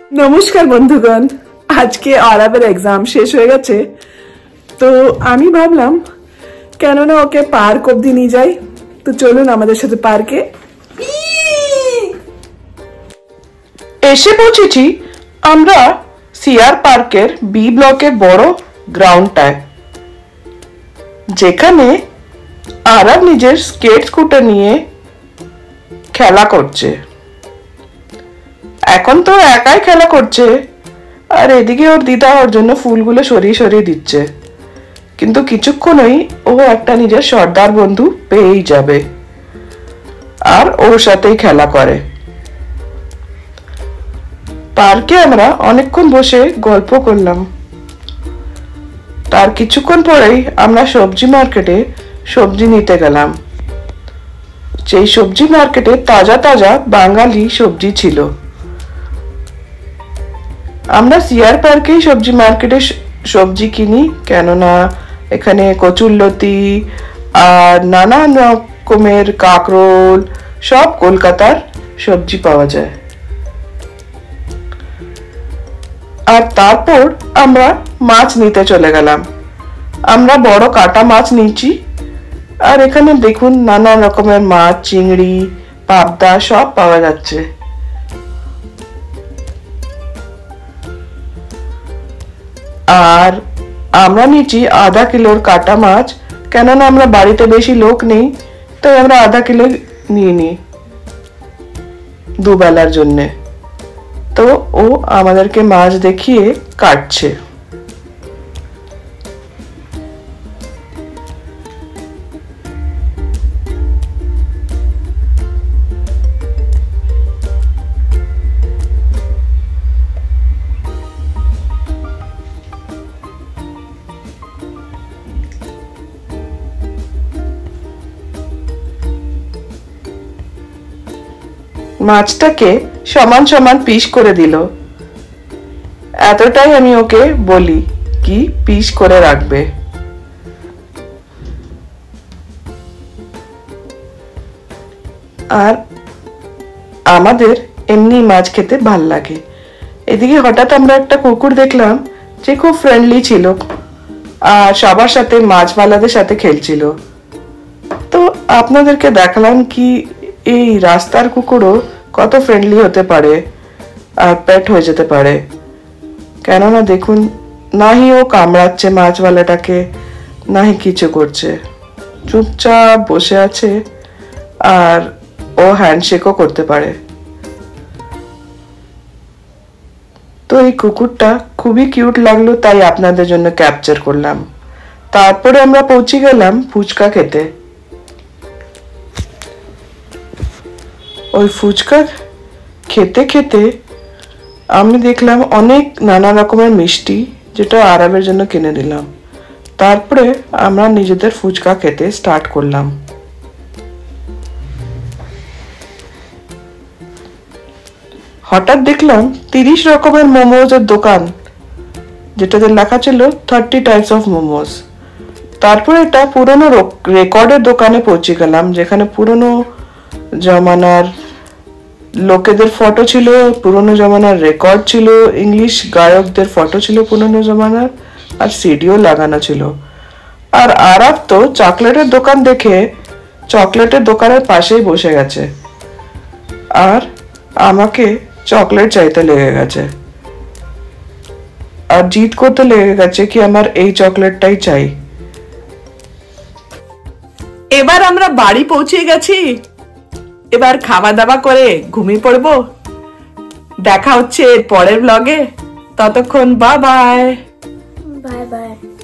নমস্কার বন্ধুগণ, আজকে আরাবের এক্সাম শেষ হয়ে গেছে, তো আমি ভাবলাম কেননা ওকে পার্ক অব্দি নিয়ে যাই। তো চলুন আমাদের সাথে পার্কে। এসে পৌঁছেছি আমরা সিআর পার্কের বি ব্লকের বড় গ্রাউন্ডটায়, যেখানে আরাব নিজের স্কেট স্কুটার নিয়ে খেলা করছে। এখন তো একাই খেলা করছে, আর এদিকে ওর দিদা ওর জন্য ফুলগুলো সরিয়ে সরিয়ে দিচ্ছে, কিন্তু কিছুক্ষণই ও একটা নিজের সর্দার বন্ধু পেয়েই যাবে আর ওর সাথেই খেলা করে। পার্কে আমরা অনেকক্ষণ বসে গল্প করলাম। তার কিছুক্ষণ পরেই আমরা সবজি মার্কেটে সবজি নিতে গেলাম। সেই সবজি মার্কেটে তাজা তাজা বাঙালি সবজি ছিল। আমরা সিআর পার্কেই সবজি মার্কেটে সবজি কিনি, কেননা এখানে কচুরলতি আর নানান রকমের কাঁকরোল সব কলকাতার সবজি পাওয়া যায়। আর তারপর আমরা মাছ নিতে চলে গেলাম। আমরা বড় কাটা মাছ নিয়েছি, আর এখানে দেখুন নানা রকমের মাছ, চিংড়ি, পাবদা সব পাওয়া যাচ্ছে। আর আমরা নিয়েছি আধা কিলোর কাটা মাছ, কেননা আমরা বাড়িতে বেশি লোক নেই, তাই আমরা আধা কিলো নিয়ে নিই দুবেলার জন্যে। তো ও আমাদেরকে মাছ দেখিয়ে কাটছে। মাছটাকে সমান সমান পিস করে দিল, এতটাই আমি ওকে বলি কি পিস করে রাখবে। আর আমাদের এমনি মাছ খেতে ভাল লাগে। এদিকে হঠাৎ আমরা একটা কুকুর দেখলাম যে খুব ফ্রেন্ডলি ছিল আর সবার সাথে মাছওয়ালাদের সাথে খেলছিল। তো আপনাদেরকে দেখালাম কি এই রাস্তার কুকুরও কত ফ্রেন্ডলি হতে পারে আর পেট হয়ে যেতে পারে। কেননা দেখুন, নাহি ও কামড়াচ্ছে মাছওয়ালাটাকে, নাহি কিছু করছে, চুপচাপ বসে আছে, আর ও হ্যান্ডশেকও করতে পারে। তো এই কুকুরটা খুবই কিউট লাগলো, তাই আপনাদের জন্য ক্যাপচার করলাম। তারপরে আমরা পৌঁছে গেলাম ফুচকা খেতে। ওই ফুচকা খেতে খেতে আমি দেখলাম অনেক নানা রকমের মিষ্টি, যেটা আরাবের জন্য কিনে দিলাম। তারপরে আমরা নিজেদের ফুচকা খেতে স্টার্ট করলাম। হঠাৎ দেখলাম 30 রকমের মোমোজের দোকান, যেটাতে লেখা ছিল 30 টাইপস অফ মোমোজ। তারপরে এটা পুরনো রেকর্ডের দোকানে পৌঁছে গেলাম, যেখানে পুরনো জমানার লোকেদের ফটো ছিল, পুরনো জমানার রেকর্ড ছিল, ইংলিশ গায়কদের ফটো ছিল পুরনো জমানার, আর সিডিও লাগানো ছিল। আর আরাব তো চকলেটের দোকান দেখে চকলেটের দোকানের পাশেই বসে গেছে, আর আমাকে চকলেট চাইতে লেগে গেছে, আর জিদ করতে লেগে গেছে কি আমার এই চকলেটটাই চাই। এবার আমরা বাড়ি পৌঁছে গেছি, এবার খাওয়া দাওয়া করে ঘুমিয়ে পড়বো। দেখা হচ্ছে এর পরের ব্লগে, ততক্ষণ বাই বাই। Bye bye.